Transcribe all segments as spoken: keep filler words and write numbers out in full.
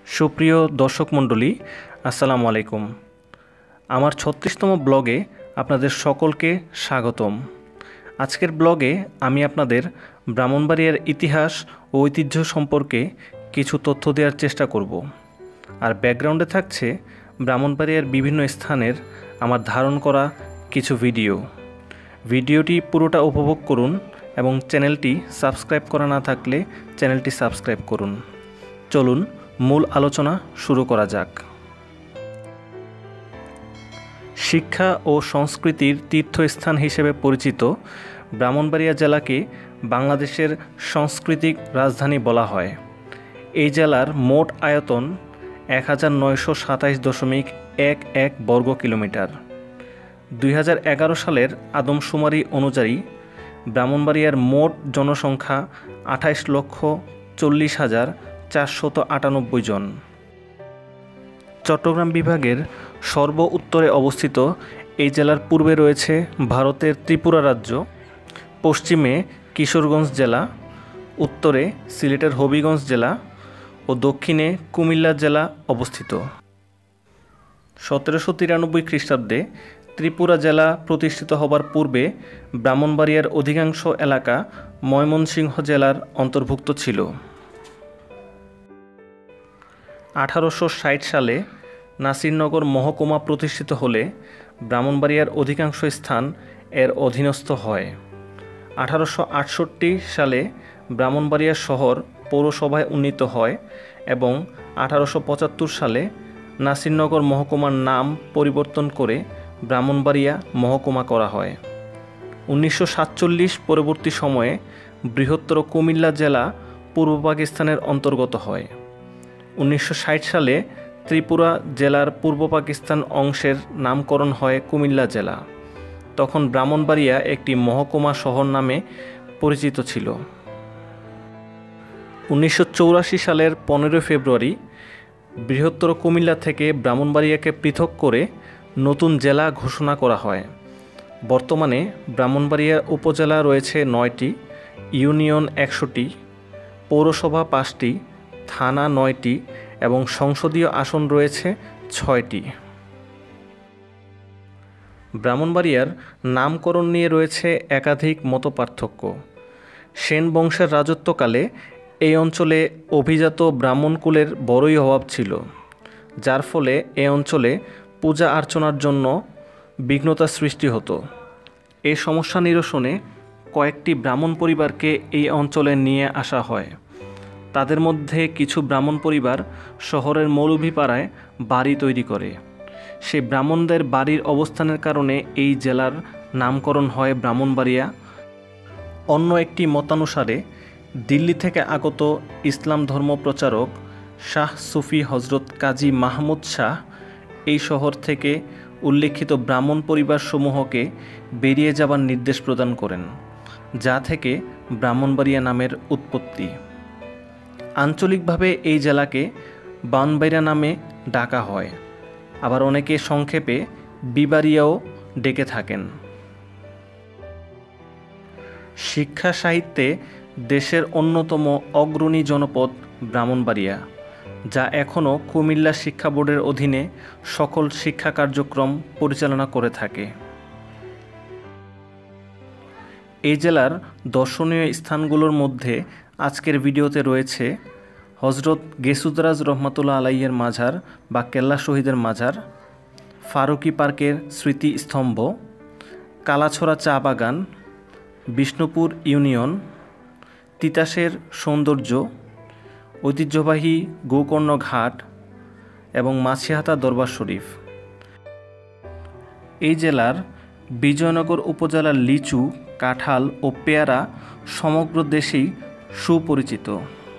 সুপ্রিয় দর্শক মণ্ডলী, আসসালামু আলাইকুম। আমার ছত্রিশতম ব্লগে আপনাদের সকলকে স্বাগতম। আজকের ব্লগে আমি আপনাদের ব্রাহ্মণবাড়িয়ার ইতিহাস ও ঐতিহ্য সম্পর্কে কিছু তথ্য দেওয়ার চেষ্টা করব। আর ব্যাকগ্রাউন্ডে থাকছে ব্রাহ্মণবাড়িয়ার বিভিন্ন স্থানের আমার ধারণ করা কিছু ভিডিও। ভিডিওটি পুরোটা উপভোগ করুন এবং চ্যানেলটি সাবস্ক্রাইব করা না থাকলে চ্যানেলটি সাবস্ক্রাইব করুন। চলুন মূল আলোচনা শুরু করা যাক। শিক্ষা ও সংস্কৃতির তীর্থস্থান হিসেবে পরিচিত ব্রাহ্মণবাড়িয়া জেলাকে বাংলাদেশের সাংস্কৃতিক রাজধানী বলা হয়। এই জেলার মোট আয়তন এক হাজার নয়শো সাতাইশ দশমিক এক এক বর্গ কিলোমিটার। দুই হাজার এগারো সালের আদমশুমারি অনুযায়ী ব্রাহ্মণবাড়িয়ার মোট জনসংখ্যা আঠাইশ লক্ষ চল্লিশ হাজার চারশত আটানব্বই জন। চট্টগ্রাম বিভাগের সর্ব উত্তরে অবস্থিত এই জেলার পূর্বে রয়েছে ভারতের ত্রিপুরা রাজ্য, পশ্চিমে কিশোরগঞ্জ জেলা, উত্তরে সিলেটের হবিগঞ্জ জেলা ও দক্ষিণে কুমিল্লা জেলা অবস্থিত। সতেরোশো তিরানব্বই খ্রিস্টাব্দে ত্রিপুরা জেলা প্রতিষ্ঠিত হবার পূর্বে ব্রাহ্মণবাড়িয়ার অধিকাংশ এলাকা ময়মনসিংহ জেলার অন্তর্ভুক্ত ছিল। আঠারোশো ষাট সালে নাসিরনগর মহকুমা প্রতিষ্ঠিত হলে ব্রাহ্মণবাড়িয়ার অধিকাংশ স্থান এর অধীনস্থ হয়। আঠারোশো আটষট্টি সালে ব্রাহ্মণবাড়িয়া শহর পৌরসভায় উন্নীত হয় এবং আঠারোশো পঁচাত্তর সালে নাসিরনগর মহকুমার নাম পরিবর্তন করে ব্রাহ্মণবাড়িয়া মহকুমা করা হয়। উনিশশো সাতচল্লিশ পরবর্তী সময়ে বৃহত্তর কুমিল্লা জেলা পূর্ব পাকিস্তানের অন্তর্গত হয়। উনিশশো ষাট সালে ত্রিপুরা জেলার পূর্ব পাকিস্তান অংশের নামকরণ হয় কুমিল্লা জেলা। তখন ব্রাহ্মণবাড়িয়া একটি মহকুমা শহর নামে পরিচিত ছিল। উনিশশো চৌরাশি সালের পনেরোই ফেব্রুয়ারি বৃহত্তর কুমিল্লা থেকে ব্রাহ্মণবাড়িয়াকে পৃথক করে নতুন জেলা ঘোষণা করা হয়। বর্তমানে ব্রাহ্মণবাড়িয়া উপজেলা রয়েছে নয়টি, ইউনিয়ন একশোটি, পৌরসভা পাঁচটি, থানা নয়টি এবং সংসদীয় আসন রয়েছে ছয়টি। ব্রাহ্মণবাড়িয়ার নামকরণ নিয়ে রয়েছে একাধিক মতপার্থক্য। সেন বংশের রাজত্বকালে এই অঞ্চলে অভিজাত ব্রাহ্মণকুলের বড়ই অভাব ছিল, যার ফলে এই অঞ্চলে পূজা অর্চনার জন্য বিঘ্নতা সৃষ্টি হতো। এই সমস্যা নিরসনে কয়েকটি ব্রাহ্মণ পরিবারকে এই অঞ্চলে নিয়ে আসা হয়। তাদের মধ্যে কিছু ব্রাহ্মণ পরিবার শহরের মৌলভীপাড়ায় বাড়ি তৈরি করে। সেই ব্রাহ্মণদের বাড়ির অবস্থানের কারণে এই জেলার নামকরণ হয় ব্রাহ্মণবাড়িয়া। অন্য একটি মতানুসারে দিল্লি থেকে আগত ইসলাম ধর্ম প্রচারক শাহ সুফি হজরত কাজী মাহমুদ শাহ এই শহর থেকে উল্লেখিত ব্রাহ্মণ পরিবারসমূহকে বেরিয়ে যাবার নির্দেশ প্রদান করেন, যা থেকে ব্রাহ্মণবাড়িয়া নামের উৎপত্তি। আঞ্চলিকভাবে এই জেলাকে বানবাড়িয়া নামে ডাকা হয়, আবার অনেকে সংক্ষেপে বিবাড়িয়াও ডেকে থাকেন। শিক্ষা সাহিত্যে দেশের অন্যতম অগ্রণী জনপদ ব্রাহ্মণবাড়িয়া, যা এখনও কুমিল্লা শিক্ষা বোর্ডের অধীনে সকল শিক্ষা কার্যক্রম পরিচালনা করে থাকে। এই জেলার দর্শনীয় স্থানগুলোর মধ্যে আজকের ভিডিওতে রয়েছে হজরত গেসুদরাজ রহমাতুল্লাহ আলাইয়ের মাজার বা কেল্লা শহীদের মাজার, ফারুকি পার্কের স্মৃতিস্তম্ভ, কালাছড়া চা বাগান, বিষ্ণুপুর ইউনিয়ন, তিতাসের সৌন্দর্য, ঐতিহ্যবাহী গোকর্ণ ঘাট এবং মাছিহাতা দরবার শরীফ। এই জেলার বিজয়নগর উপজেলার লিচু, কাঁঠাল ও পেয়ারা সমগ্র দেশেই সুপরিচিত।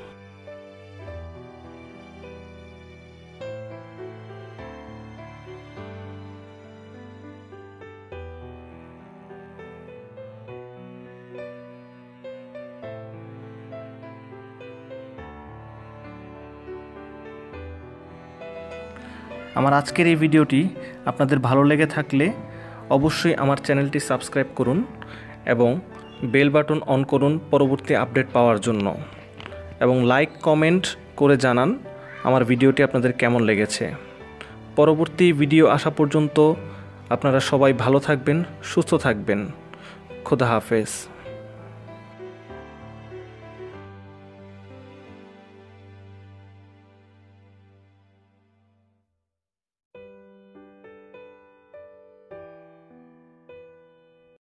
আমার আজকের এই ভিডিওটি আপনাদের ভালো লেগে থাকলে অবশ্যই আমার চ্যানেলটি সাবস্ক্রাইব করুন এবং বেল বাটন অন করুন পরবর্তী আপডেট পাওয়ার জন্য, এবং লাইক কমেন্ট করে জানান আমার ভিডিওটি আপনাদের কেমন লেগেছে। পরবর্তী ভিডিও আসা পর্যন্ত আপনারা সবাই ভালো থাকবেন, সুস্থ থাকবেন। খোদা হাফেজ।